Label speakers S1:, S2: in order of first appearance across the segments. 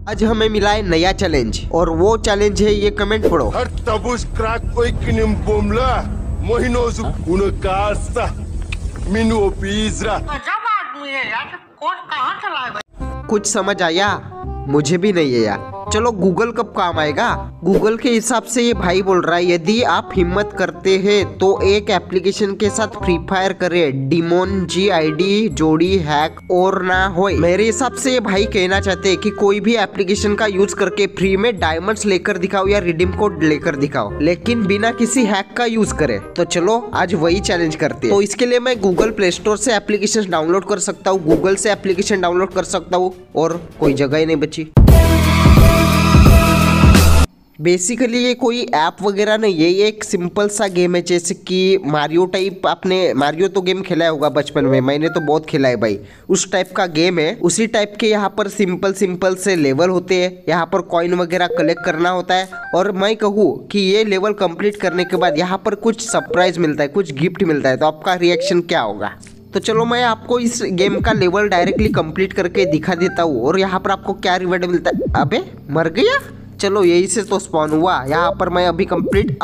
S1: आज हमें मिला है नया चैलेंज और वो चैलेंज है ये कमेंट पढ़ो।
S2: Har tabus crack oi kinim bomla mohino su uno casa minu opizra।
S3: गजब आदमी है यार, कोट कहाँ चला है?
S1: कुछ समझ आया? मुझे भी नहीं आया। चलो गूगल कब काम आएगा? गूगल के हिसाब से ये भाई बोल रहा है यदि आप हिम्मत करते हैं तो एक एप्लीकेशन के साथ फ्री फायर करे, डिमोन जी आईडी जोड़ी हैक और ना होए। मेरे हिसाब से ये भाई कहना चाहते हैं कि कोई भी एप्लीकेशन का यूज करके फ्री में डायमंड्स लेकर दिखाओ या रिडीम कोड लेकर दिखाओ, लेकिन बिना किसी हैक का यूज करे। तो चलो आज वही चैलेंज करते हैं। तो इसके लिए मैं गूगल प्ले स्टोर से एप्लीकेशन डाउनलोड कर सकता हूँ, गूगल से एप्लीकेशन डाउनलोड कर सकता हूँ और कोई जगह ही नहीं बची। बेसिकली ये कोई ऐप वगैरह नहीं है, ये एक सिंपल सा गेम है जैसे कि मारियो टाइप। आपने मारियो तो गेम खेला होगा बचपन में, मैंने तो बहुत खेला है भाई। उस टाइप का गेम है, उसी टाइप के यहाँ पर सिंपल से लेवल होते हैं, यहाँ पर कॉइन वगैरह कलेक्ट करना होता है। और मैं कहूँ कि ये लेवल कंप्लीट करने के बाद यहाँ पर कुछ सरप्राइज मिलता है, कुछ गिफ्ट मिलता है। तो आपका रिएक्शन क्या होगा? तो चलो मैं आपको इस गेम का लेवल डायरेक्टली कंप्लीट करके दिखा देता हूँ और यहाँ पर आपको क्या रिवॉर्ड मिलता है। अबे मर गया, चलो यही से तो स्पॉन हुआ। यहाँ पर मैं अभी कंप्लीट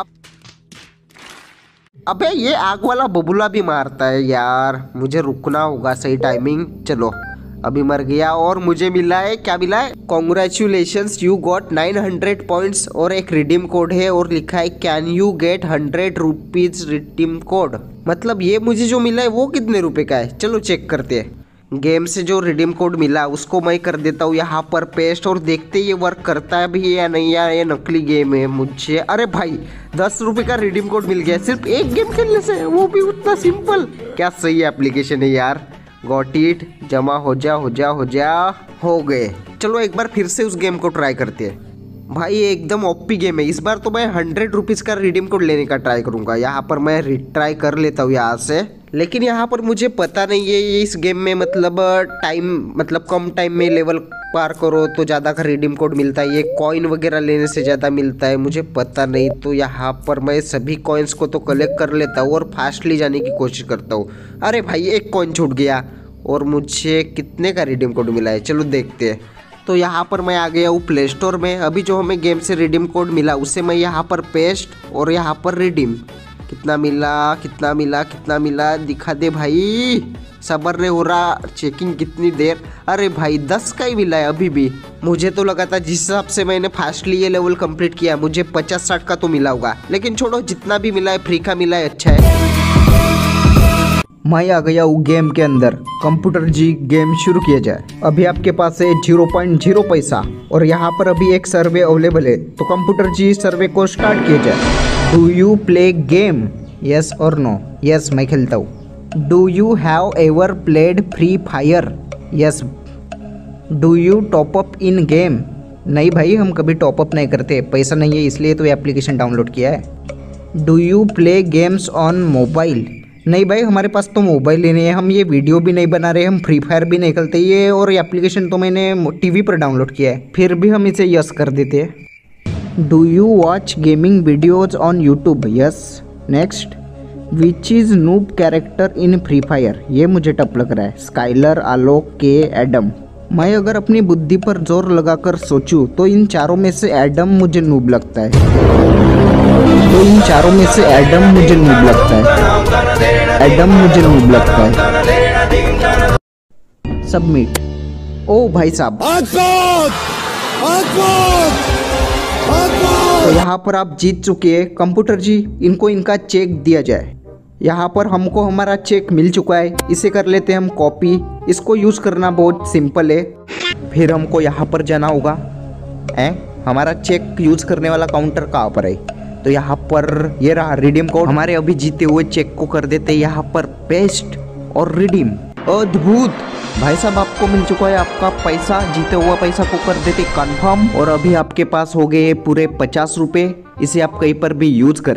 S1: अबे ये आग वाला बबूला भी मारता है यार, मुझे रुकना होगा सही टाइमिंग। चलो अभी मर गया और मुझे मिला है, क्या मिला है? कॉन्ग्रेचुलेशंस यू गॉट 900 पॉइंट्स और एक रिडीम कोड है और लिखा है can you get 100 rupees redeem code. मतलब ये मुझे जो मिला है वो कितने रुपए का है? चलो चेक करते हैं। गेम से जो रिडीम कोड मिला उसको मैं कर देता हूँ यहाँ पर पेस्ट और देखते ये वर्क करता है भी या नहीं। यार ये नकली गेम है मुझे। अरे भाई 10 रुपए का रिडीम कोड मिल गया सिर्फ एक गेम खेलने से, वो भी उतना सिंपल। क्या सही एप्लीकेशन है यार। गॉट इट, जमा हो जा हो गए। चलो एक बार फिर से उस गेम को ट्राई करते हैं। भाई ये एकदम ओपी गेम है। इस बार तो मैं 100 रुपीज़ का रिडीम कोड लेने का ट्राई करूंगा। यहाँ पर मैं रिट्राई कर लेता हूँ यहाँ से, लेकिन यहाँ पर मुझे पता नहीं है ये इस गेम में मतलब कम टाइम में लेवल पार करो तो ज़्यादा का रिडीम कोड मिलता है, ये कॉइन वगैरह लेने से ज़्यादा मिलता है, मुझे पता नहीं। तो यहाँ पर मैं सभी कॉइन्स को तो कलेक्ट कर लेता हूँ और फास्टली जाने की कोशिश करता हूँ। अरे भाई एक कॉइन छूट गया और मुझे कितने का रिडीम कोड मिला है, चलो देखते हैं। तो यहाँ पर मैं आ गया हूँ प्ले स्टोर में। अभी जो हमें गेम से रिडीम कोड मिला उसे मैं यहाँ पर पेस्ट और यहाँ पर रिडीम। कितना मिला दिखा दे भाई, सबर नहीं हो रहा, चेकिंग कितनी देर। अरे भाई 10 का ही मिला है अभी भी। मुझे तो लगा था जिस हिसाब से मैंने फास्टली ये लेवल कंप्लीट किया मुझे 50-60 का तो मिला होगा, लेकिन छोड़ो जितना भी मिला है फ्री का मिला है, अच्छा है।
S4: मैं आ गया हूँ गेम के अंदर। कंप्यूटर जी गेम शुरू किया जाए। अभी आपके पास है 0.0 पैसा और यहाँ पर अभी एक सर्वे अवेलेबल है, तो कंप्यूटर जी सर्वे को स्टार्ट किया जाए। Do you play game, yes और नो? यस मैं खेलता हूँ। Do you have ever played Free Fire, yes. Do you top up in game? नहीं भाई हम कभी टॉप अप नहीं करते, पैसा नहीं है इसलिए तो एप्लीकेशन डाउनलोड किया है। Do you play games on mobile? नहीं भाई हमारे पास तो मोबाइल ही नहीं है, हम ये वीडियो भी नहीं बना रहे, हम फ्री फायर भी नहीं खेलते ये, और एप्लीकेशन तो मैंने टीवी पर डाउनलोड किया है, फिर भी हम इसे यस कर देते हैं। Do you watch gaming videos on YouTube? Yes. Next, which is noob character in Free Fire? ये मुझे टफ लग रहा है। स्काइलर, आलोक, के, एडम। मैं अगर अपनी बुद्धि पर जोर लगाकर सोचूं तो इन चारों में से एडम मुझे नूब लगता है। सबमिट। ओ भाई साहब, तो यहाँ पर आप जीत चुके हैं। कंप्यूटर जी इनको इनका चेक दिया जाए। यहाँ पर हमको हमारा चेक मिल चुका है, इसे कर लेते हैं हम कॉपी। इसको यूज़ करना बहुत सिंपल है। फिर हमको यहाँ पर जाना होगा। हमारा चेक यूज़ करने वाला काउंटर कहाँ पर है? तो यहाँ पर ये रहा रिडीम कोड। हमारे अभी जीते हुए चेक को कर देते यहाँ पर पेस्ट और रिडीम। अद्भुत भाई साहब, आपको मिल चुका है आपका पैसा। जीते हुआ पैसा को कर देते कंफर्म और अभी आपके पास हो गए पूरे 50 रुपये। इसे आप कहीं पर भी यूज करें।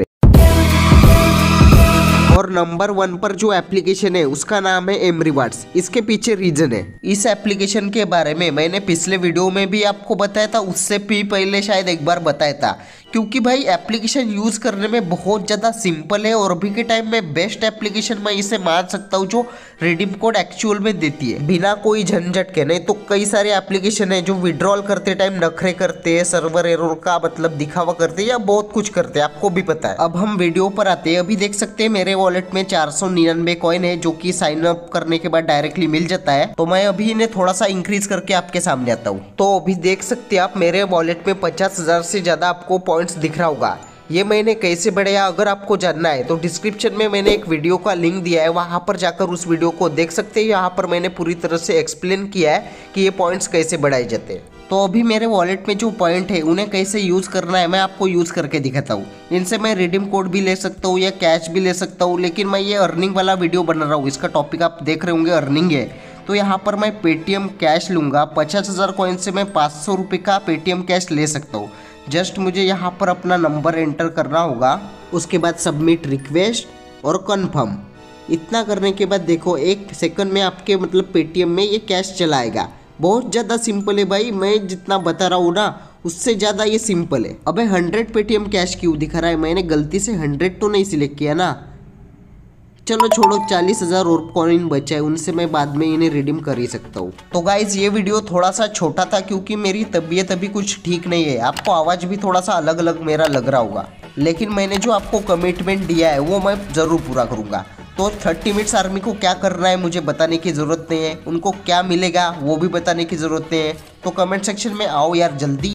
S4: और नंबर 1 पर जो एप्लीकेशन है उसका नाम है एम रिवार्ड्स। इसके पीछे रीजन है। इस एप्लीकेशन के बारे में मैंने पिछले वीडियो में भी आपको बताया था, उससे भी पहले शायद एक बार बताया था,
S1: क्योंकि भाई एप्लीकेशन यूज करने में बहुत ज़्यादा सिंपल है और अभी के टाइम में बेस्ट एप्लीकेशन मैं इसे मान सकता हूँ जो रिडीम कोड एक्चुअल में देती है बिना कोई झंझट के। नहीं तो कई सारे एप्लीकेशन है जो विड्रॉल करते टाइम नखरे करते हैं, सर्वर एरर का मतलब दिखावा करते हैं या बहुत कुछ करते हैं, आपको भी पता है। अब हम वीडियो पर आते हैं। अभी देख सकते हैं मेरे वॉलेट में 499 कॉइन है जो कि साइन अप करने के बाद डायरेक्टली मिल जाता है। तो मैं अभी इन्हें थोड़ा सा इंक्रीज करके आपके सामने आता हूँ। तो अभी देख सकते हैं आप मेरे वॉलेट में 50,000 से ज्यादा आपको पॉइंट्स दिख रहा होगा। ये मैंने कैसे बढ़ाया अगर आपको जानना है तो डिस्क्रिप्शन में मैंने एक वीडियो का लिंक दिया है, वहां पर जाकर उस वीडियो को देख सकते हैं। यहाँ पर मैंने पूरी तरह से एक्सप्लेन किया है कि ये पॉइंट्स कैसे बढ़ाए जाते हैं। तो अभी मेरे वॉलेट में जो पॉइंट है उन्हें कैसे यूज करना है मैं आपको यूज करके दिखाता हूँ। इनसे मैं रिडीम कोड भी ले सकता हूँ या कैश भी ले सकता हूँ, लेकिन मैं ये अर्निंग वाला वीडियो बना रहा हूँ। इसका टॉपिक आप देख रहे होंगे अर्निंग है। तो यहाँ पर मैं पेटीएम कैश लूंगा। 50,000 कॉइन से मैं 500 रुपये का पेटीएम कैश ले सकता हूँ। जस्ट मुझे यहाँ पर अपना नंबर एंटर करना होगा, उसके बाद सबमिट रिक्वेस्ट और कन्फर्म। इतना करने के बाद देखो 1 सेकंड में आपके मतलब पेटीएम में ये कैश चला आएगा। बहुत ज़्यादा सिंपल है भाई, मैं जितना बता रहा हूँ ना उससे ज़्यादा ये सिंपल है। अबे 100 पेटीएम कैश क्यों दिखा रहा है? मैंने गलती से 100 तो नहीं सिलेक्ट किया ना। चलो छोड़ो, 40,000 और कॉइन बचा है, उनसे मैं बाद में इन्हें रिडीम कर ही सकता हूँ। तो गाइज ये वीडियो थोड़ा सा छोटा था क्योंकि मेरी तबीयत अभी कुछ ठीक नहीं है। आपको आवाज़ भी थोड़ा सा अलग अलग मेरा लग रहा होगा, लेकिन मैंने जो आपको कमिटमेंट दिया है वो मैं ज़रूर पूरा करूँगा। तो 30 मिनट्स आर्मी को क्या करना है मुझे बताने की ज़रूरत नहीं है, उनको क्या मिलेगा वो भी बताने की ज़रूरत नहीं है। तो कमेंट सेक्शन में आओ यार जल्दी।